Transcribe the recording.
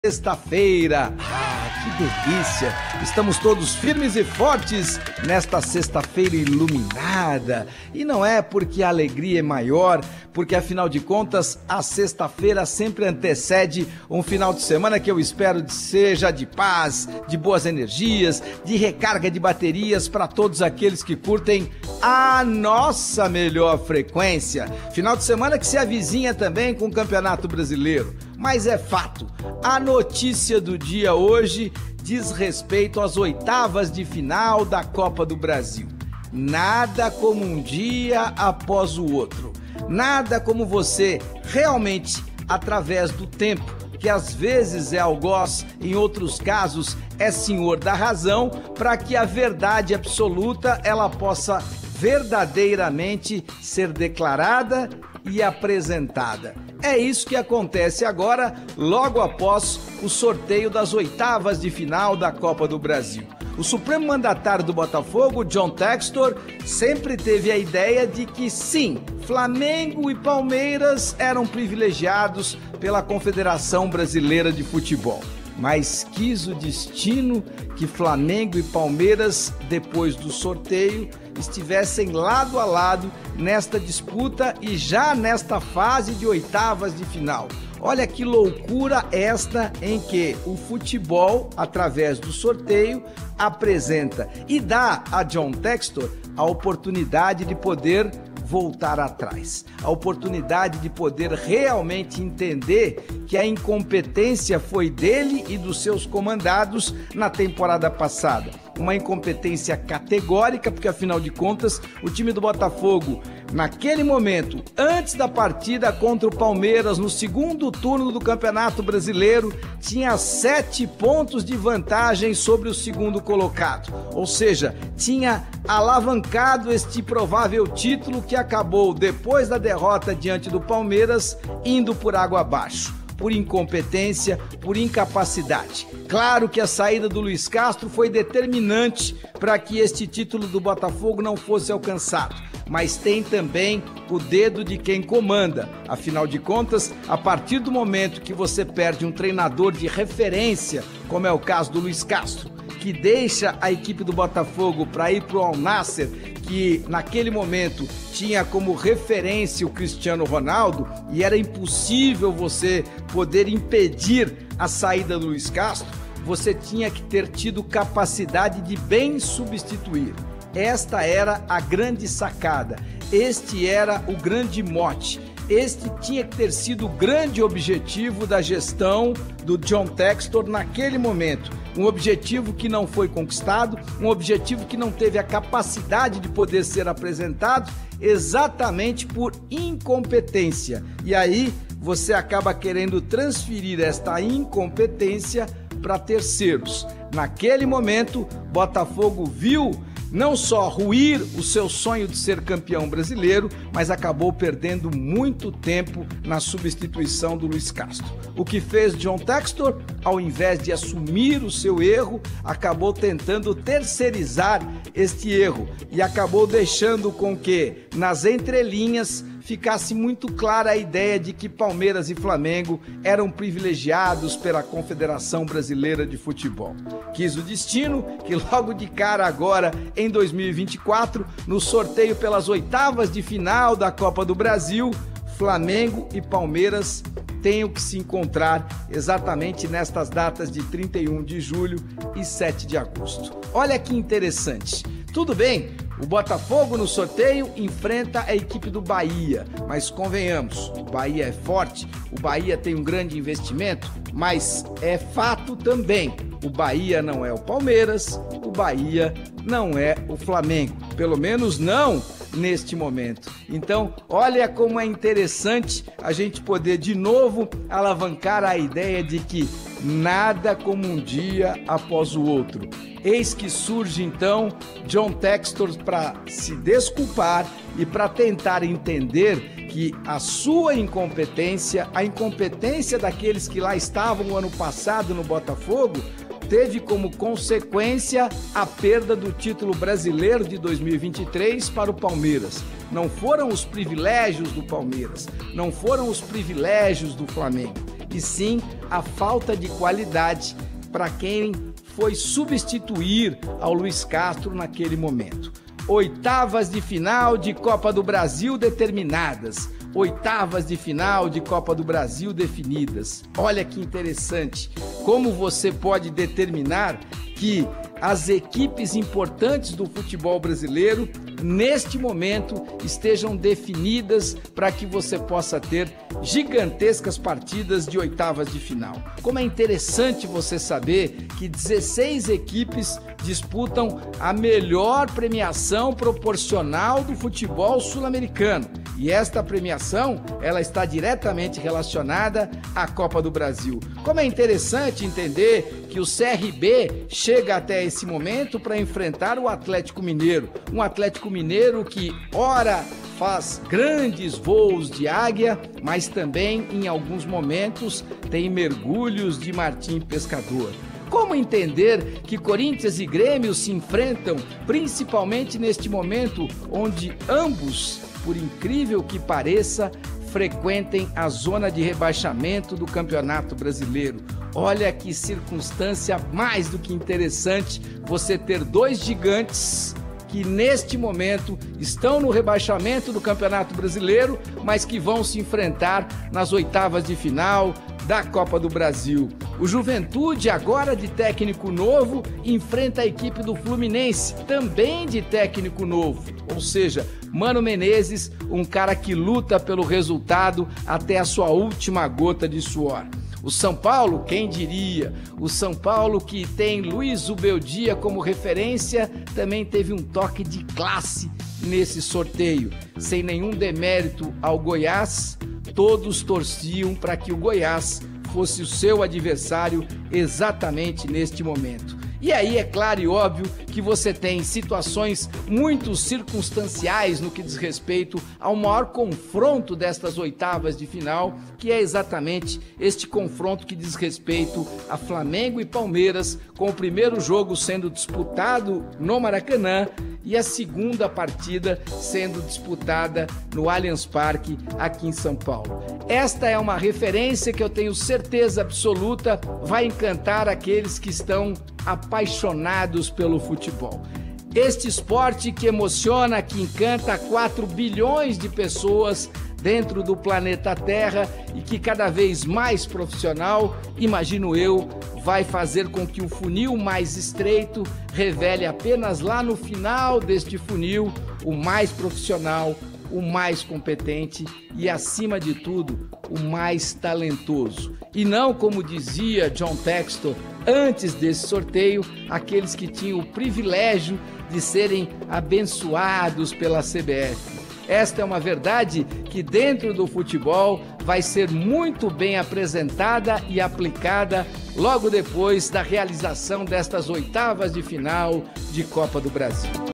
Sexta-feira, que delícia! Estamos todos firmes e fortes nesta sexta-feira iluminada. E não é porque a alegria é maior, porque afinal de contas a sexta-feira sempre antecede um final de semana que eu espero que seja de paz, de boas energias, de recarga de baterias para todos aqueles que curtem a nossa melhor frequência. Final de semana que se avizinha também com o Campeonato Brasileiro. Mas é fato, a notícia do dia hoje diz respeito às oitavas de final da Copa do Brasil. Nada como um dia após o outro. Nada como você realmente, através do tempo, que às vezes é algoz, em outros casos é senhor da razão, para que a verdade absoluta ela possa verdadeiramente ser declarada e apresentada. É isso que acontece agora, logo após o sorteio das oitavas de final da Copa do Brasil. O supremo mandatário do Botafogo, John Textor, sempre teve a ideia de que sim, Flamengo e Palmeiras eram privilegiados pela Confederação Brasileira de Futebol. Mas quis o destino que Flamengo e Palmeiras, depois do sorteio, estivessem lado a lado nesta disputa e já nesta fase de oitavas de final. Olha que loucura esta em que o futebol, através do sorteio, apresenta e dá a John Textor a oportunidade de poder voltar atrás, a oportunidade de poder realmente entender que a incompetência foi dele e dos seus comandados na temporada passada. Uma incompetência categórica, porque afinal de contas, o time do Botafogo, naquele momento, antes da partida contra o Palmeiras, no segundo turno do Campeonato Brasileiro, tinha 7 pontos de vantagem sobre o segundo colocado. Ou seja, tinha alavancado este provável título que acabou, depois da derrota diante do Palmeiras, indo por água abaixo. Por incompetência, por incapacidade. Claro que a saída do Luiz Castro foi determinante para que este título do Botafogo não fosse alcançado, mas tem também o dedo de quem comanda. Afinal de contas, a partir do momento que você perde um treinador de referência, como é o caso do Luiz Castro, que deixa a equipe do Botafogo para ir para o Al Nassr, que naquele momento tinha como referência o Cristiano Ronaldo, e era impossível você poder impedir a saída do Luiz Castro, você tinha que ter tido capacidade de bem substituir. Esta era a grande sacada, este era o grande mote. Este tinha que ter sido o grande objetivo da gestão do John Textor naquele momento. Um objetivo que não foi conquistado, um objetivo que não teve a capacidade de poder ser apresentado exatamente por incompetência. E aí você acaba querendo transferir esta incompetência para terceiros. Naquele momento, Botafogo viu não só ruir o seu sonho de ser campeão brasileiro, mas acabou perdendo muito tempo na substituição do Luiz Castro. O que fez John Textor, ao invés de assumir o seu erro, acabou tentando terceirizar este erro e acabou deixando com que, nas entrelinhas, ficasse muito clara a ideia de que Palmeiras e Flamengo eram privilegiados pela Confederação Brasileira de Futebol. Quis o destino que logo de cara agora, em 2024, no sorteio pelas oitavas de final da Copa do Brasil, Flamengo e Palmeiras tenham que se encontrar exatamente nestas datas de 31 de julho e 7 de agosto. Olha que interessante. Tudo bem, o Botafogo no sorteio enfrenta a equipe do Bahia, mas convenhamos, o Bahia é forte, o Bahia tem um grande investimento, mas é fato também, o Bahia não é o Palmeiras, o Bahia não é o Flamengo, pelo menos não neste momento. Então, olha como é interessante a gente poder de novo alavancar a ideia de que nada como um dia após o outro. Eis que surge então John Textor para se desculpar e para tentar entender que a sua incompetência, a incompetência daqueles que lá estavam no ano passado no Botafogo, teve como consequência a perda do título brasileiro de 2023 para o Palmeiras. Não foram os privilégios do Palmeiras, não foram os privilégios do Flamengo. e sim a falta de qualidade para quem foi substituir ao Luiz Castro naquele momento. Oitavas de final de Copa do Brasil determinadas. Oitavas de final de Copa do Brasil definidas. Olha que interessante, como você pode determinar que as equipes importantes do futebol brasileiro, neste momento, estejam definidas para que você possa ter gigantescas partidas de oitavas de final. Como é interessante você saber que 16 equipes disputam a melhor premiação proporcional do futebol sul-americano. E esta premiação, ela está diretamente relacionada à Copa do Brasil. Como é interessante entender que o CRB chega até esse momento para enfrentar o Atlético Mineiro. Um Atlético Mineiro que, ora, faz grandes voos de águia, mas também, em alguns momentos, tem mergulhos de martim pescador. Como entender que Corinthians e Grêmio se enfrentam, principalmente neste momento onde ambos, por incrível que pareça, frequentem a zona de rebaixamento do Campeonato Brasileiro? Olha que circunstância mais do que interessante você ter dois gigantes que neste momento estão no rebaixamento do Campeonato Brasileiro, mas que vão se enfrentar nas oitavas de final da Copa do Brasil. O Juventude, agora de técnico novo, enfrenta a equipe do Fluminense, também de técnico novo. Ou seja, Mano Menezes, um cara que luta pelo resultado até a sua última gota de suor. O São Paulo, quem diria? O São Paulo, que tem Luiz Ubeldia como referência, também teve um toque de classe nesse sorteio. Sem nenhum demérito ao Goiás, todos torciam para que o Goiás fosse o seu adversário exatamente neste momento. E aí é claro e óbvio que você tem situações muito circunstanciais no que diz respeito ao maior confronto destas oitavas de final, que é exatamente este confronto que diz respeito a Flamengo e Palmeiras, com o primeiro jogo sendo disputado no Maracanã e a segunda partida sendo disputada no Allianz Parque, aqui em São Paulo. Esta é uma referência que eu tenho certeza absoluta vai encantar aqueles que estão apaixonados pelo futebol. Este esporte que emociona, que encanta 4 bilhões de pessoas dentro do planeta Terra e que cada vez mais profissional, imagino eu, vai fazer com que o funil mais estreito revele apenas lá no final deste funil o mais profissional, o mais competente e, acima de tudo, o mais talentoso. E não, como dizia John Textor antes desse sorteio, aqueles que tinham o privilégio de serem abençoados pela CBF. Esta é uma verdade que dentro do futebol vai ser muito bem apresentada e aplicada logo depois da realização destas oitavas de final de Copa do Brasil.